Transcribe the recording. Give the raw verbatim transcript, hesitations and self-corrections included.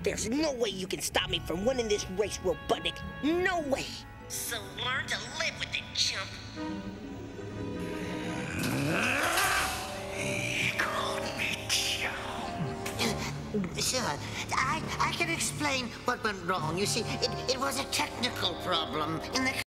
There's no way you can stop me from winning this race, Robotnick. No way. So learn to live with it, chump. He called me chump. Sure, I, I can explain what went wrong. You see, it, it was a technical problem in the